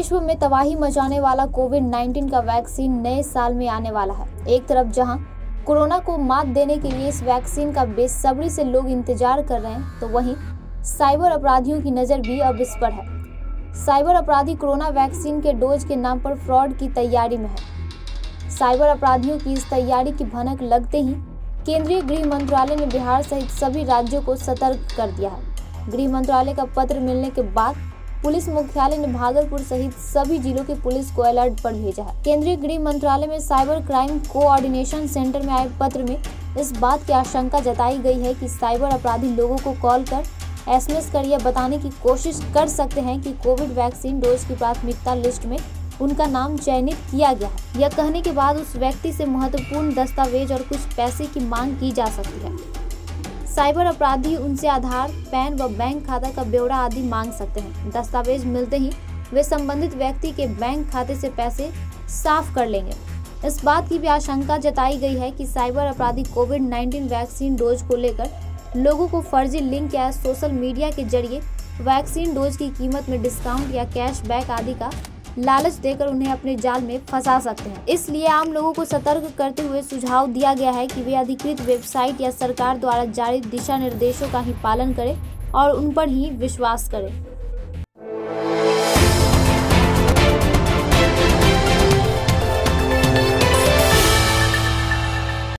विश्व में तबाही मचाने वाला कोविड-19 का वैक्सीन नए साल में आने वाला है। एक तरफ जहां कोरोना को मात देने के लिए इस वैक्सीन का बेसब्री से लोग इंतजार कर रहे हैं, तो वहीं साइबर अपराधियों की नज़र भी अब इस पर है। साइबर अपराधी कोरोना वैक्सीन के डोज के नाम पर फ्रॉड की तैयारी में है। साइबर अपराधियों की इस तैयारी की भनक लगते ही केंद्रीय गृह मंत्रालय ने बिहार सहित सभी राज्यों को सतर्क कर दिया है। गृह मंत्रालय का पत्र मिलने के बाद पुलिस मुख्यालय ने भागलपुर सहित सभी जिलों की पुलिस को अलर्ट पर भेजा है। केंद्रीय गृह मंत्रालय में साइबर क्राइम कोऑर्डिनेशन सेंटर में आए पत्र में इस बात की आशंका जताई गई है कि साइबर अपराधी लोगों को कॉल कर SMS कर यह बताने की कोशिश कर सकते हैं कि कोविड वैक्सीन डोज की प्राथमिकता लिस्ट में उनका नाम चयनित किया गया है। यह कहने के बाद उस व्यक्ति से महत्वपूर्ण दस्तावेज और कुछ पैसे की मांग की जा सकती है। साइबर अपराधी उनसे आधार, पैन व बैंक खाता का ब्यौरा आदि मांग सकते हैं। दस्तावेज मिलते ही वे संबंधित व्यक्ति के बैंक खाते से पैसे साफ कर लेंगे। इस बात की भी आशंका जताई गई है कि साइबर अपराधी कोविड-19 वैक्सीन डोज को लेकर लोगों को फर्जी लिंक या सोशल मीडिया के जरिए वैक्सीन डोज की कीमत में डिस्काउंट या कैशबैक आदि का लालच देकर उन्हें अपने जाल में फंसा सकते हैं। इसलिए आम लोगों को सतर्क करते हुए सुझाव दिया गया है कि वे अधिकृत वेबसाइट या सरकार द्वारा जारी दिशा निर्देशों का ही पालन करें और उन पर ही विश्वास करें।